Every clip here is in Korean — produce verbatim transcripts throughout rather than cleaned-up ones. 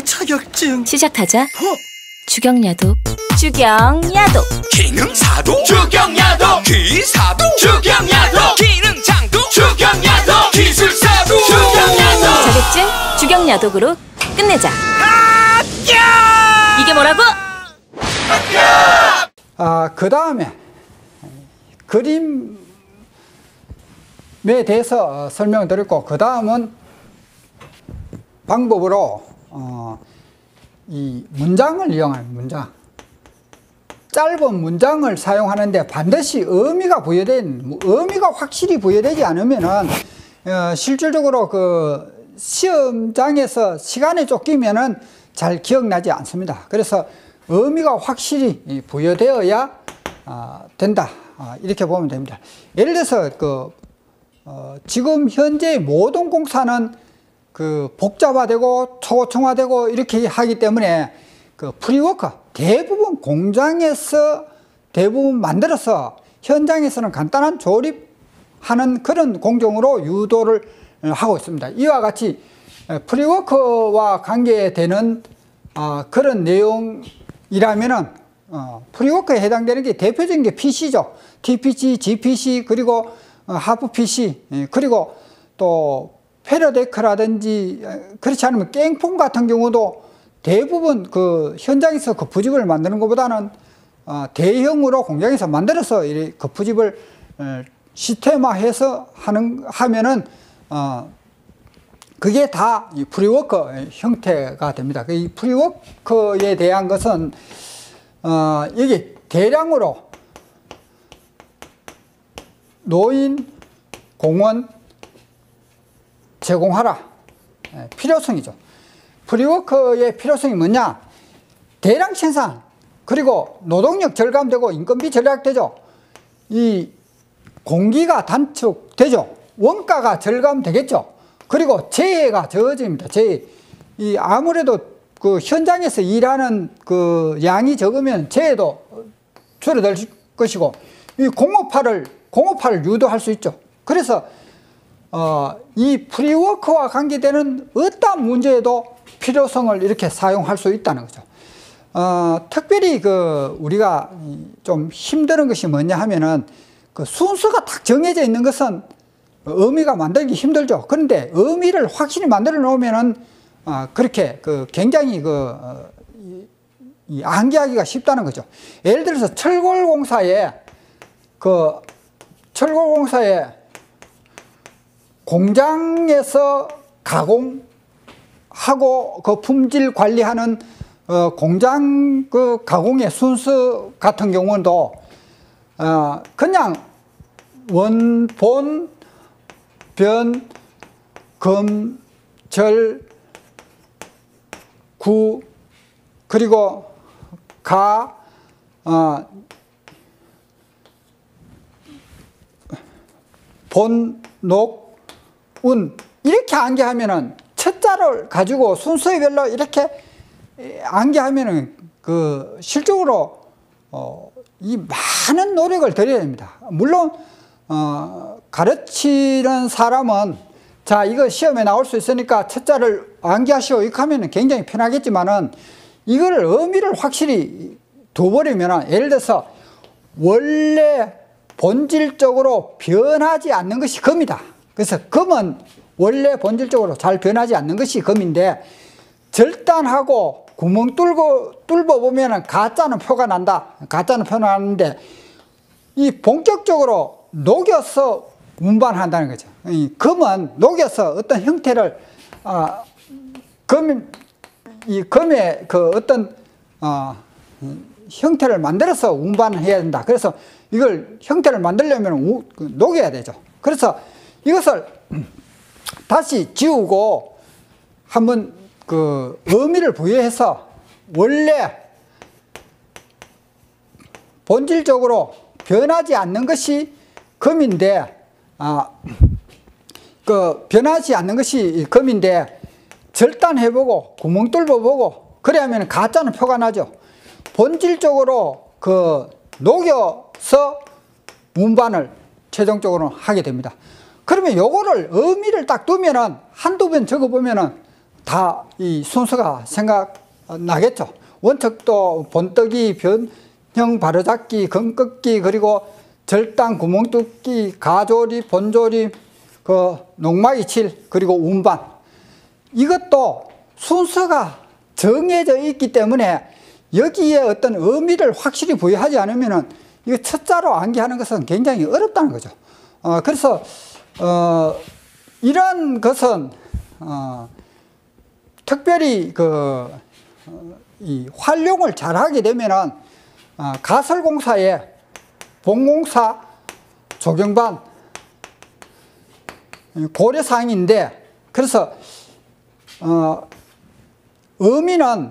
자격증. 시작하자. 어? 주경야도. 주경야도. 기능사도. 주경야도. 기사도. 주경야도. 기능장도. 주경야도. 기술사도. 주경야도. 자격증 주경야독으로 끝내자. 아, 야! 이게 뭐라고? 아, 그 다음에 그림에 대해서 설명을 드렸고, 그 다음은 방법으로 어, 이 문장을 이용하는 문장. 짧은 문장을 사용하는데 반드시 의미가 부여된, 의미가 확실히 부여되지 않으면은 어, 실질적으로 그 시험장에서 시간에 쫓기면은 잘 기억나지 않습니다. 그래서 의미가 확실히 부여되어야 어, 된다. 어, 이렇게 보면 됩니다. 예를 들어서 그 어, 지금 현재 모든 공사는 그 복잡화되고 초고층화되고 이렇게 하기 때문에 그 프리워크 대부분 공장에서 대부분 만들어서 현장에서는 간단한 조립하는 그런 공정으로 유도를 하고 있습니다. 이와 같이 프리워크와 관계되는 어, 그런 내용이라면은 어, 프리워크에 해당되는 게 대표적인 게 피씨죠. 티피씨, 지피씨, 그리고 어, 하프 피씨, 예, 그리고 또 패러데크라든지, 그렇지 않으면 깽폰 같은 경우도 대부분 그 현장에서 거푸집을 만드는 것보다는 어, 대형으로 공장에서 만들어서 이 거푸집을 어, 시스템화해서 하는 하면은 어, 그게 다 이 프리워크 형태가 됩니다. 이 프리워크에 대한 것은 어, 이게 대량으로 노인, 공원 제공하라. 필요성이죠. 프리워크의 필요성이 뭐냐? 대량 생산, 그리고 노동력 절감되고 인건비 절약되죠. 이 공기가 단축되죠. 원가가 절감되겠죠. 그리고 재해가 적어집니다. 재해. 이 아무래도 그 현장에서 일하는 그 양이 적으면 재해도 줄어들 것이고, 이 공업화를 공업화를 유도할 수 있죠. 그래서 어, 이 프리워크와 관계되는 어떠한 문제에도 필요성을 이렇게 사용할 수 있다는 거죠. 어, 특별히 그 우리가 좀 힘드는 것이 뭐냐 하면은 그 순서가 딱 정해져 있는 것은 의미가 만들기 힘들죠. 그런데 의미를 확실히 만들어 놓으면은 어, 그렇게 그 굉장히 그 어, 이, 이 암기하기가 쉽다는 거죠. 예를 들어서 철골공사에 그 철골공사에 공장에서 가공하고 그 품질 관리하는 어 공장 그 가공의 순서 같은 경우도 어 그냥 원, 본, 변, 금, 절, 구, 그리고 가, 어 본, 녹, 운 이렇게 암기하면은 첫자를 가지고 순서별로 이렇게 암기하면은 그 실적으로 어 이 많은 노력을 들여야 됩니다. 물론 어 가르치는 사람은 자 이거 시험에 나올 수 있으니까 첫자를 암기하시오 이렇게 하면은 굉장히 편하겠지만은 이거를 의미를 확실히 둬버리면은 예를 들어서 원래 본질적으로 변하지 않는 것이 금이다. 그래서 금은 원래 본질적으로 잘 변하지 않는 것이 금인데 절단하고 구멍 뚫고 뚫어 보면은 가짜는 표가 난다. 가짜는 표가 나는데 이 본격적으로 녹여서 운반한다는 거죠. 이 금은 녹여서 어떤 형태를 아, 금, 이 금의 그 어떤 어, 형태를 만들어서 운반해야 된다. 그래서 이걸 형태를 만들려면 우, 그, 녹여야 되죠. 그래서 이것을 다시 지우고 한번 그 의미를 부여해서 원래 본질적으로 변하지 않는 것이 금인데 아, 그 변하지 않는 것이 금인데 절단해보고 구멍 뚫어보고 그래야면 가짜는 표가 나죠. 본질적으로 그 녹여서 운반을 최종적으로 하게 됩니다. 그러면 요거를 의미를 딱 두면은 한두 번 적어보면은 다 이 순서가 생각나겠죠. 원척도 본떡이, 변형 바로잡기, 건꺾기, 그리고 절단, 구멍뚫기, 가조립, 본조립, 그 농막이 칠, 그리고 운반. 이것도 순서가 정해져 있기 때문에 여기에 어떤 의미를 확실히 부여하지 않으면은 이거 첫자로 암기하는 것은 굉장히 어렵다는 거죠. 어, 그래서 어, 이런 것은 어, 특별히 그, 어, 이 활용을 잘하게 되면은 어, 가설공사에 본공사 조경반 고려사항인데, 그래서 어, 의미는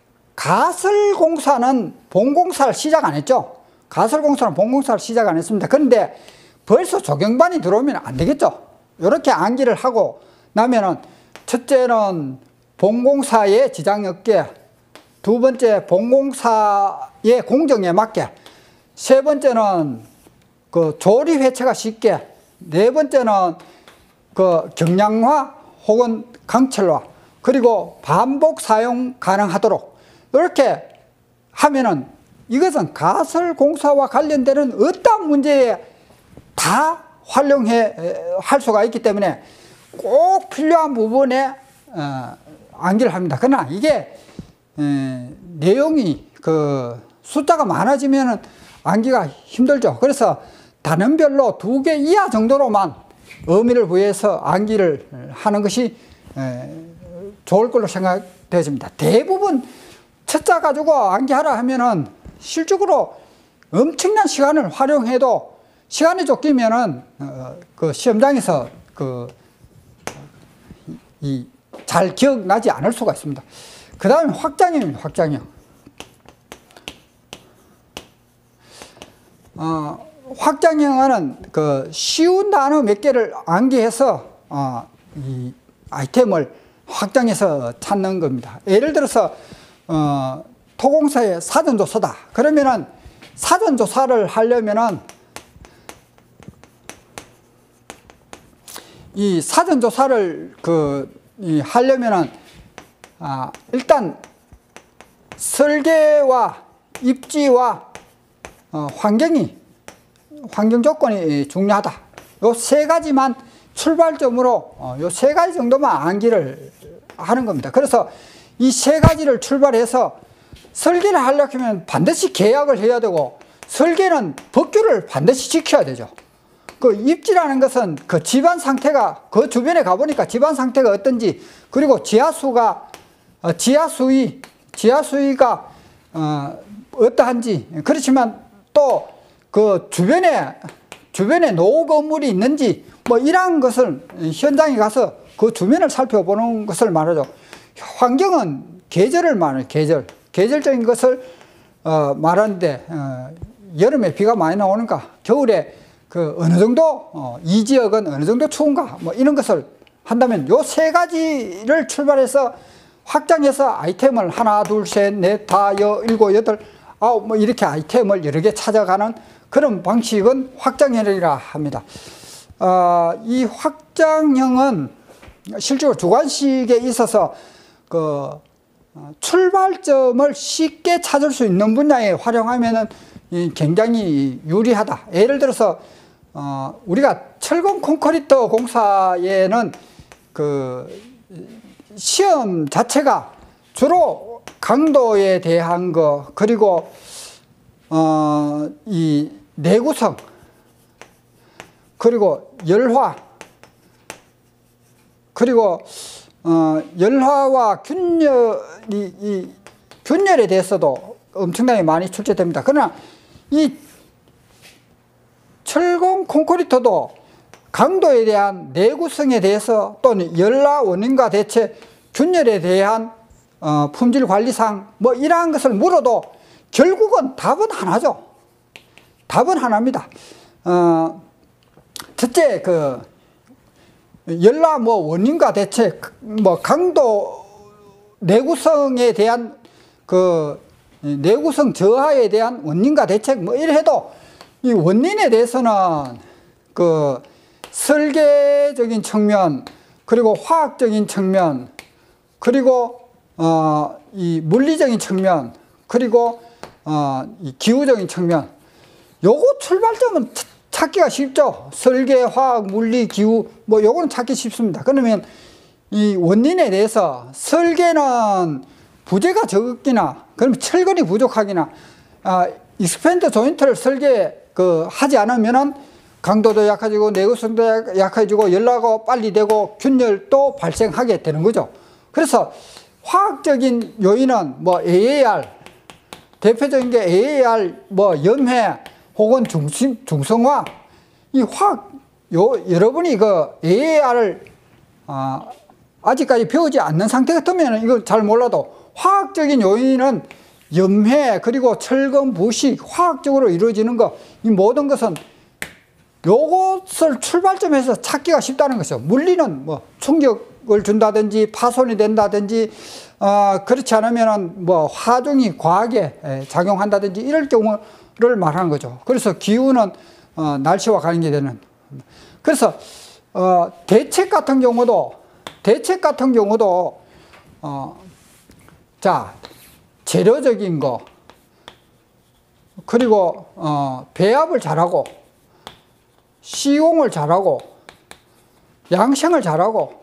가설공사는 본공사를 시작 안 했죠. 가설공사는 본공사를 시작 안 했습니다. 그런데 벌써 조경반이 들어오면 안 되겠죠. 이렇게 암기를 하고 나면은 첫째는 본공사의 지장이 없게, 두 번째 본공사의 공정에 맞게, 세 번째는 그 조립 회체가 쉽게, 네 번째는 그 경량화 혹은 강철화, 그리고 반복 사용 가능하도록 이렇게 하면은 이것은 가설공사와 관련되는 어떤 문제에 다 활용해 할 수가 있기 때문에 꼭 필요한 부분에 어, 암기를 합니다. 그러나 이게 에, 내용이 그 숫자가 많아지면은 암기가 힘들죠. 그래서 단원별로 두 개 이하 정도로만 의미를 부여해서 암기를 하는 것이 에, 좋을 걸로 생각되어집니다. 대부분 첫자 가지고 암기하라 하면은 실적으로 엄청난 시간을 활용해도 시간이 쫓기면은 어, 그 시험장에서 그 이 잘 기억나지 않을 수가 있습니다. 그 다음에 확장형입니다. 확장형. 어, 확장형은 그 쉬운 단어 몇 개를 암기해서 어, 이 아이템을 확장해서 찾는 겁니다. 예를 들어서 어, 토공사의 사전조사다. 그러면은 사전조사를 하려면은 이 사전조사를 그 이 하려면은 아, 일단 설계와 입지와 어, 환경이 환경 조건이 중요하다. 요 세 가지만 출발점으로 어, 요 세 가지 정도만 암기를 하는 겁니다. 그래서 이 세 가지를 출발해서 설계를 하려면 반드시 계약을 해야 되고, 설계는 법규를 반드시 지켜야 되죠. 그 입지라는 것은 그 집안 상태가, 그 주변에 가보니까 집안 상태가 어떤지, 그리고 지하수가, 어, 지하수위, 지하수위가, 어, 어떠한지, 그렇지만 또 그 주변에, 주변에 노후 건물이 있는지, 뭐 이러한 것을 현장에 가서 그 주변을 살펴보는 것을 말하죠. 환경은 계절을 말해요. 계절. 계절적인 것을 어, 말하는데, 어, 여름에 비가 많이 나오는가, 겨울에 그 어느 정도 어, 이 지역은 어느 정도 추운가, 뭐 이런 것을 한다면 요 세 가지를 출발해서 확장해서 아이템을 하나, 둘, 셋, 넷, 다, 여, 일곱, 여덟, 아홉, 뭐 이렇게 아이템을 여러 개 찾아가는 그런 방식은 확장형이라 합니다. 어, 이 확장형은 실제로 주관식에 있어서 그 출발점을 쉽게 찾을 수 있는 분야에 활용하면은 굉장히 유리하다. 예를 들어서 어, 우리가 철근 콘크리트 공사에는 그 시험 자체가 주로 강도에 대한 거, 그리고 어, 이 내구성, 그리고 열화, 그리고 어, 열화와 균열이, 이 균열에 대해서도 엄청나게 많이 출제됩니다. 그러나 이 철공 콘크리트도 강도에 대한 내구성에 대해서, 또는 열화 원인과 대체, 균열에 대한 어, 품질 관리상, 뭐 이러한 것을 물어도 결국은 답은 하나죠. 답은 하나입니다. 어, 첫째, 그 열화 뭐 원인과 대체, 뭐 강도 내구성에 대한 그 내구성 저하에 대한 원인과 대책, 뭐 이래 해도 이 원인에 대해서는 그 설계적인 측면, 그리고 화학적인 측면, 그리고 어, 이 물리적인 측면, 그리고 어, 이 기후적인 측면, 요거 출발점은 찾기가 쉽죠. 설계, 화학, 물리, 기후, 뭐 요거는 찾기 쉽습니다. 그러면 이 원인에 대해서 설계는 부재가 적기나, 그러면 철근이 부족하기나, 아, 익스펜드 조인트를 설계 그 하지 않으면은 강도도 약해지고 내구성도 약해지고 열나고 빨리 되고 균열도 발생하게 되는 거죠. 그래서 화학적인 요인은 뭐 에이에이알, 대표적인 게 에이에이알, 뭐 염해 혹은 중심, 중성화. 이 화학, 요, 여러분이 그 에이에이알을 아, 아직까지 배우지 않는 상태 같으면 이거 잘 몰라도 화학적인 요인은 염해, 그리고 철근, 부식, 화학적으로 이루어지는 거, 이 모든 것은 요것을 출발점에서 찾기가 쉽다는 것이죠. 물리는 뭐 충격을 준다든지 파손이 된다든지, 어, 그렇지 않으면은 뭐 화중이 과하게 작용한다든지 이럴 경우를 말하는 거죠. 그래서 기후는 어, 날씨와 관계되는. 그래서 어, 대책 같은 경우도 대책 같은 경우도 어, 자, 재료적인 거, 그리고 어, 배합을 잘하고 시공을 잘하고 양생을 잘하고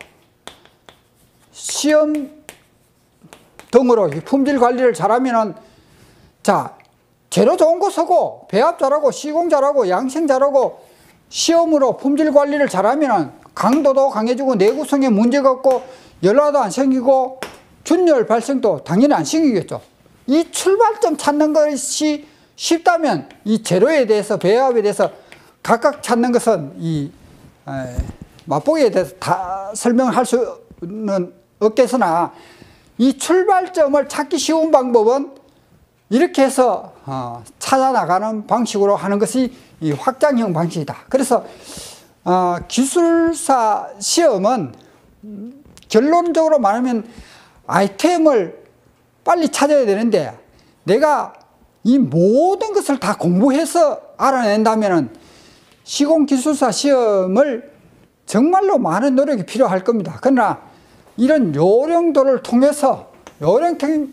시험 등으로 품질 관리를 잘하면은, 자, 재료 좋은 거 쓰고 배합 잘하고 시공 잘하고 양생 잘하고 시험으로 품질 관리를 잘하면은 강도도 강해지고 내구성에 문제가 없고 열화도 안 생기고 균열 발생도 당연히 안 생기겠죠. 이 출발점 찾는 것이 쉽다면 이 재료에 대해서 배합에 대해서 각각 찾는 것은 이 에, 맛보기에 대해서 다 설명할 수는 없겠으나, 이 출발점을 찾기 쉬운 방법은 이렇게 해서 어, 찾아나가는 방식으로 하는 것이 이 확장형 방식이다. 그래서 어, 기술사 시험은 결론적으로 말하면 아이템을 빨리 찾아야 되는데, 내가 이 모든 것을 다 공부해서 알아낸다면 시공기술사 시험을 정말로 많은 노력이 필요할 겁니다. 그러나 이런 요령도를 통해서 요령을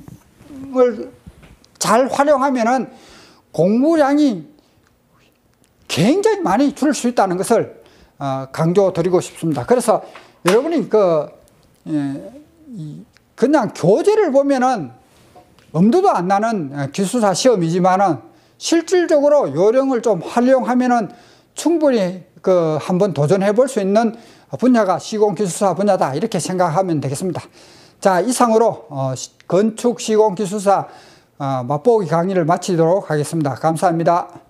잘 활용하면은 공부량이 굉장히 많이 줄 수 있다는 것을 강조드리고 싶습니다. 그래서 여러분이 그 그냥 교재를 보면은 엄두도 안 나는 기술사 시험이지만은 실질적으로 요령을 좀 활용하면은 충분히 그 한번 도전해 볼 수 있는 분야가 시공기술사 분야다, 이렇게 생각하면 되겠습니다. 자, 이상으로 어, 건축 시공기술사 어, 맛보기 강의를 마치도록 하겠습니다. 감사합니다.